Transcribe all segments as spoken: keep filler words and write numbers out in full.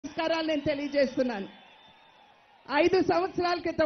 నమస్కారాలు నేను తెలియజేస్తున్నాను. ఐదు సంవత్సరాల క్రితం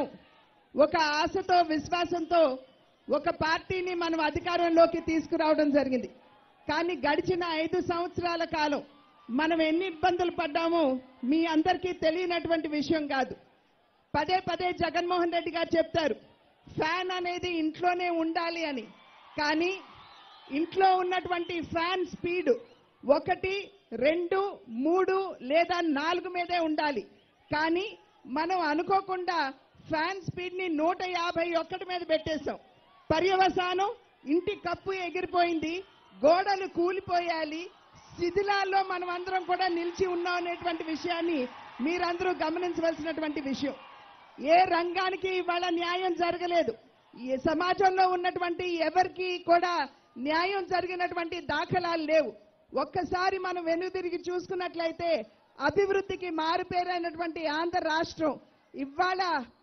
ఒక ఆశతో విశ్వాసంతో ఒక పార్టీని మనం అధికారంలోకి తీసుకురావడం జరిగింది. కానీ గడిచిన ఐదు సంవత్సరాల కాలం మనం ఎన్ని ఇబ్బందులు పడ్డామో మీ అందరికీ తెలియనటువంటి విషయం కాదు. పదే పదే జగన్మోహన్ రెడ్డి గారు చెప్తారు ఫ్యాన్ అనేది ఇంట్లోనే ఉండాలి అని. కానీ ఇంట్లో ఉన్నటువంటి ఫ్యాన్ స్పీడ్ ఒకటి రెండు మూడు లేదా నాలుగు మీదే ఉండాలి. కానీ మనం అనుకోకుండా ఫ్యాన్ స్పీడ్ ని నూట యాభై ఒక్కటి మీద పెట్టేశాం. పర్యవసానం ఇంటి కప్పు ఎగిరిపోయింది, గోడలు కూలిపోయాలి, శిథిలాల్లో మనం అందరం కూడా నిలిచి ఉన్నాం అనేటువంటి విషయాన్ని మీరందరూ గమనించవలసినటువంటి విషయం. ఏ రంగానికి ఇవాళ న్యాయం జరగలేదు. ఈ సమాజంలో ఉన్నటువంటి ఎవరికి కూడా న్యాయం జరిగినటువంటి దాఖలాలు లేవు. ఒక్కసారి మనం వెనుదిరిగి చూసుకున్నట్లయితే అభివృద్ధికి మారుపేరైనటువంటి ఆంధ్ర రాష్ట్రం ఇవాళ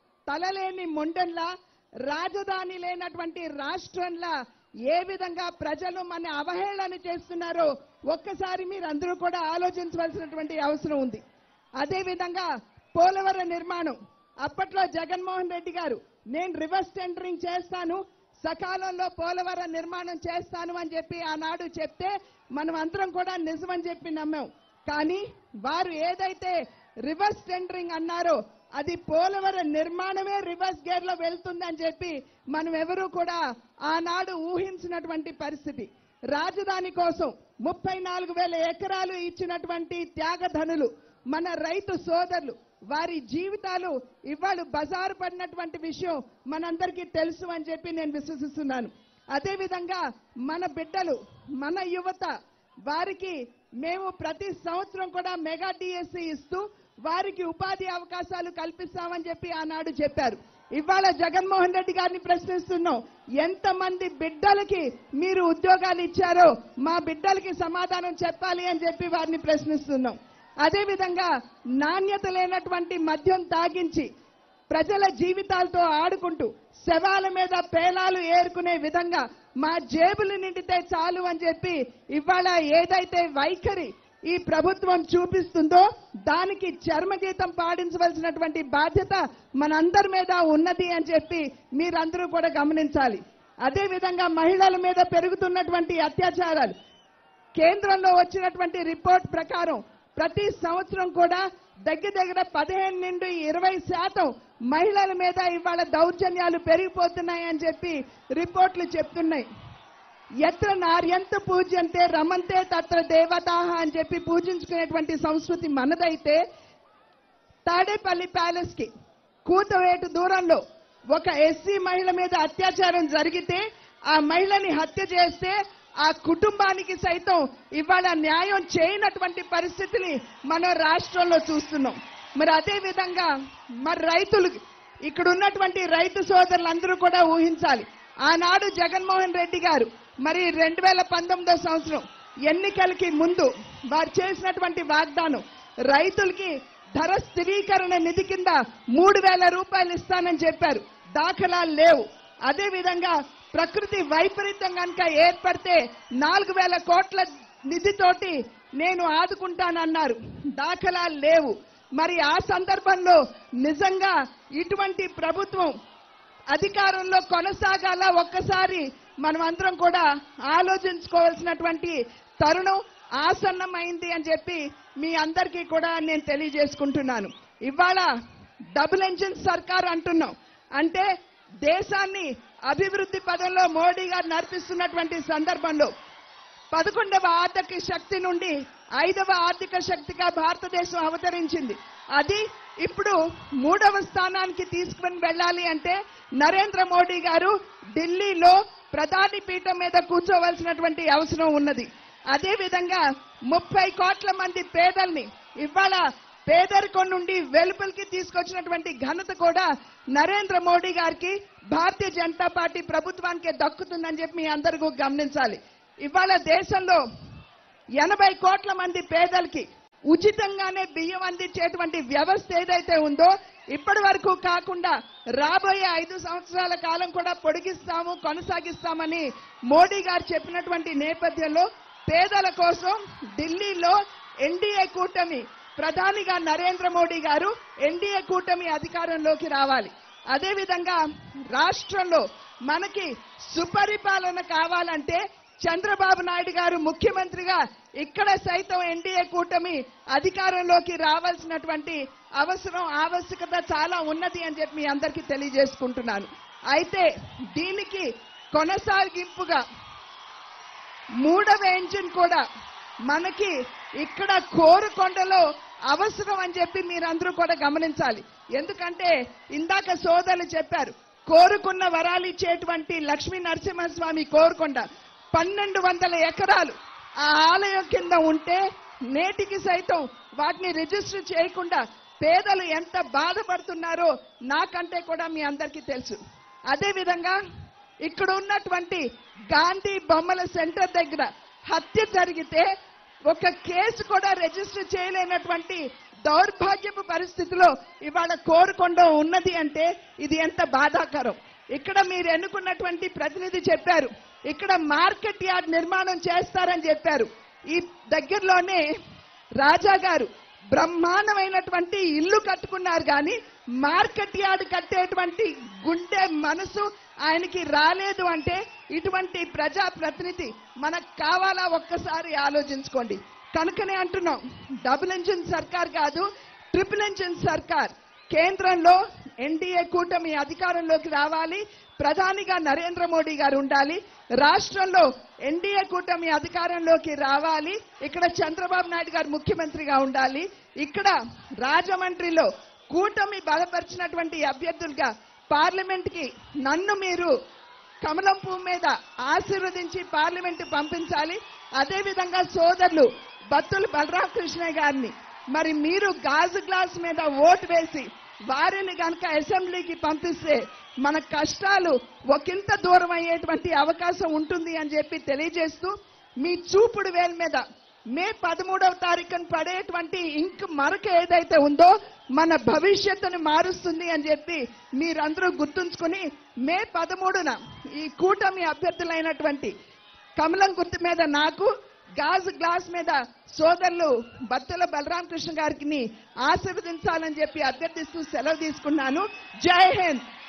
తలలేని మొండన్లా, రాజధాని లేనటువంటి రాష్ట్రంలా ఏ విధంగా ప్రజలు మన అవహేళన చేస్తున్నారో ఒక్కసారి మీరందరూ కూడా ఆలోచించవలసినటువంటి అవసరం ఉంది. అదేవిధంగా పోలవరం నిర్మాణం అప్పట్లో జగన్మోహన్ రెడ్డి గారు నేను రివర్స్ టెండరింగ్ చేస్తాను, సకాలంలో పోలవరం నిర్మాణం చేస్తాను అని చెప్పి ఆనాడు చెప్తే మనం అందరం కూడా నిజమని చెప్పి నమ్మాం. కానీ వారు ఏదైతే రివర్స్ టెండరింగ్ అన్నారో అది పోలవరం నిర్మాణమే రివర్స్ గేర్ లో వెళ్తుందని చెప్పి మనం ఎవరూ కూడా ఆనాడు ఊహించినటువంటి పరిస్థితి. రాజధాని కోసం ముప్పై నాలుగు వేల ఎకరాలు ఇచ్చినటువంటి త్యాగధనులు మన రైతు సోదరులు, వారి జీవితాలు ఇవాళ బజారు పడినటువంటి విషయం మనందరికీ తెలుసు అని చెప్పి నేను విశ్వసిస్తున్నాను. అదేవిధంగా మన బిడ్డలు, మన యువత, వారికి మేము ప్రతి సంవత్సరం కూడా మెగా డిఎస్సి ఇస్తూ వారికి ఉపాధి అవకాశాలు కల్పిస్తామని చెప్పి ఆనాడు చెప్పారు. ఇవాళ జగన్మోహన్ రెడ్డి గారిని ప్రశ్నిస్తున్నాం, ఎంతమంది బిడ్డలకి మీరు ఉద్యోగాలు ఇచ్చారో మా బిడ్డలకి సమాధానం చెప్పాలి అని చెప్పి వారిని ప్రశ్నిస్తున్నాం. అదేవిధంగా నాణ్యత లేనటువంటి మద్యం తాగించి ప్రజల జీవితాలతో ఆడుకుంటూ శవాల మీద పేలాలు ఏరుకునే విధంగా మా జేబులు నిండితే చాలు అని చెప్పి ఇవాళ ఏదైతే వైఖరి ఈ ప్రభుత్వం చూపిస్తుందో దానికి చర్మగీతం పాడించవలసినటువంటి బాధ్యత మనందరి మీద ఉన్నది అని చెప్పి మీరందరూ కూడా గమనించాలి. అదేవిధంగా మహిళల మీద పెరుగుతున్నటువంటి అత్యాచారాలు, కేంద్రంలో వచ్చినటువంటి రిపోర్ట్ ప్రకారం ప్రతి సంవత్సరం కూడా దగ్గర దగ్గర పదిహేను నుండి ఇరవై శాతం మహిళల మీద ఇవాళ దౌర్జన్యాలు పెరిగిపోతున్నాయని చెప్పి రిపోర్ట్లు చెప్తున్నాయి. ఎత్ర నార్యంత పూజ్యంతే రమంతే తత్ర దేవతాహ అని చెప్పి పూజించుకునేటువంటి సంస్కృతి మనదైతే తాడేపల్లి ప్యాలెస్ కి కూతవేటు దూరంలో ఒక ఎస్సీ మహిళ మీద అత్యాచారం జరిగితే ఆ మహిళని హత్య చేస్తే ఆ కుటుంబానికి సైతం ఇవాళ న్యాయం చేయనటువంటి పరిస్థితిని మనం రాష్ట్రంలో చూస్తున్నాం. మరి అదే విధంగా మరి రైతులు, ఇక్కడ ఉన్నటువంటి రైతు సోదరులందరూ కూడా ఊహించాలి. ఆనాడు జగన్మోహన్ రెడ్డి గారు మరి రెండు వేల పంతొమ్మిదో సంవత్సరం ఎన్నికలకి ముందు వారు చేసినటువంటి వాగ్దానం రైతులకి ధర స్థిరీకరణ నిధి కింద మూడు వేల రూపాయలు ఇస్తానని చెప్పారు. దాఖలాలు లేవు. అదేవిధంగా ప్రకృతి వైపరీత్యం కనుక ఏర్పడితే నాలుగు వేల కోట్ల నిధితోటి నేను ఆదుకుంటానన్నారు. దాఖలాలు లేవు. మరి ఆ సందర్భంలో నిజంగా ఇటువంటి ప్రభుత్వం అధికారంలో కొనసాగాల ఒక్కసారి మనం అందరం కూడా ఆలోచించుకోవాల్సినటువంటి తరుణం ఆసన్నమైంది అని చెప్పి మీ అందరికీ కూడా నేను తెలియజేసుకుంటున్నాను. ఇవాళ డబుల్ ఇంజిన్ సర్కార్ అంటున్నాం. అంటే దేశాన్ని అభివృద్ధి పదంలో మోడీ గారు నడిపిస్తున్నటువంటి సందర్భంలో పదకొండవ ఆర్థిక శక్తి నుండి ఐదవ ఆర్థిక శక్తిగా భారతదేశం అవతరించింది. అది ఇప్పుడు మూడవ స్థానానికి తీసుకుని వెళ్ళాలి అంటే నరేంద్ర మోడీ గారు ఢిల్లీలో ప్రధాని పీఠం మీద కూర్చోవలసినటువంటి అవసరం ఉన్నది. అదేవిధంగా ముప్పై కోట్ల మంది పేదల్ని ఇవాళ పేదరికం నుండి వెలుపలికి తీసుకొచ్చినటువంటి ఘనత కూడా నరేంద్ర మోడీ గారికి, భారతీయ జనతా పార్టీ ప్రభుత్వానికి దక్కుతుందని చెప్పి మీ అందరూ గమనించాలి. ఇవాళ దేశంలో ఎనభై కోట్ల మంది పేదలకి ఉచితంగానే బియ్యం అందించేటువంటి వ్యవస్థ ఏదైతే ఉందో ఇప్పటి వరకు కాకుండా రాబోయే ఐదు సంవత్సరాల కాలం కూడా పొడిగిస్తాము, కొనసాగిస్తామని మోడీ గారు చెప్పినటువంటి నేపథ్యంలో పేదల కోసం ఢిల్లీలో ఎన్డీఏ కూటమి ప్రధానిగా నరేంద్ర మోడీ గారు ఎన్డీఏ కూటమి అధికారంలోకి రావాలి. అదేవిధంగా రాష్ట్రంలో మనకి సుపరిపాలన కావాలంటే చంద్రబాబు నాయుడు గారు ముఖ్యమంత్రిగా ఇక్కడ సైతం ఎన్డీఏ కూటమి అధికారంలోకి రావాల్సినటువంటి అవసరం ఆవశ్యకత చాలా ఉన్నది అని చెప్పి మీ అందరికీ తెలియజేసుకుంటున్నాను. అయితే దీనికి కొనసాగింపుగా మూడవ ఇంజిన్ కూడా మనకి ఇక్కడ కోరుకొండలో అవసరం అని చెప్పి మీరందరూ కూడా గమనించాలి. ఎందుకంటే ఇందాక సోదరులు చెప్పారు, కోరుకున్న వరాలు ఇచ్చేటువంటి లక్ష్మీ నరసింహస్వామి కోరుకొండ పన్నెండు వందల ఎకరాలు ఆ ఆలయం కింద ఉంటే నేటికి సైతం వాటిని రిజిస్టర్ చేయకుండా పేదలు ఎంత బాధపడుతున్నారో నాకంటే కూడా మీ అందరికీ తెలుసు. అదేవిధంగా ఇక్కడ ఉన్నటువంటి గాంధీ బొమ్మల సెంటర్ దగ్గర హత్య జరిగితే ఒక కేసు కూడా రిజిస్టర్ చేయలేనటువంటి దౌర్భాగ్యపు పరిస్థితిలో ఇవాళ కోరుకొండ ఉన్నది అంటే ఇది ఎంత బాధాకరం. ఇక్కడ మీరు ఎన్నుకున్నటువంటి ప్రతినిధి చెప్పారు, ఇక్కడ మార్కెట్ యార్డ్ నిర్మాణం చేస్తారని చెప్పారు. ఈ దగ్గరలోనే రాజా గారు బ్రహ్మాండమైనటువంటి ఇల్లు కట్టుకున్నారు, కానీ మార్కెట్ యార్డ్ కట్టేటువంటి గుండె మనసు ఆయనకి రాలేదు అంటే ఇటువంటి ప్రజా ప్రతినిధి మనకు కావాలా ఒక్కసారి ఆలోచించుకోండి. కనుకనే అంటున్నాం, డబుల్ ఇంజిన్ సర్కార్ కాదు, ట్రిపుల్ ఇంజిన్ సర్కార్. కేంద్రంలో ఎన్డీఏ కూటమి అధికారంలోకి రావాలి, ప్రధానిగా నరేంద్ర మోడీ గారు ఉండాలి, రాష్ట్రంలో ఎన్డీఏ కూటమి అధికారంలోకి రావాలి, ఇక్కడ చంద్రబాబు నాయుడు గారు ముఖ్యమంత్రిగా ఉండాలి. ఇక్కడ రాజమండ్రిలో కూటమి బలపరిచినటువంటి అభ్యర్థులుగా పార్లమెంట్ కి నన్ను మీరు కమలం పువ్వు మీద ఆశీర్వదించి పార్లమెంట్ పంపించాలి. అదేవిధంగా సోదరులు బత్తుల బలరామకృష్ణ గారిని మరి మీరు గాజు గ్లాస్ మీద ఓటు వేసి వారిని కనుక అసెంబ్లీకి పంపిస్తే మన కష్టాలు ఒకంత దూరం అయ్యేటువంటి అవకాశం ఉంటుంది అని చెప్పి తెలియజేస్తూ, మీ చూపుడు వేల మీద మే పదమూడవ తారీఖున పడేటువంటి ఇంక్ మరక ఏదైతే ఉందో మన భవిష్యత్తును మారుస్తుంది అని చెప్పి మీరందరూ గుర్తుంచుకుని మే పదమూడున ఈ కూటమి అభ్యర్థులైనటువంటి కమలం గుర్తు మీద నాకు, గాజు గ్లాస్ మీద సోదరులు బత్తుల బలరామకృష్ణ గారికి ఆశీర్వదించాలని చెప్పి అభ్యర్థిస్తూ సెలవు తీసుకున్నాను. జై హింద్.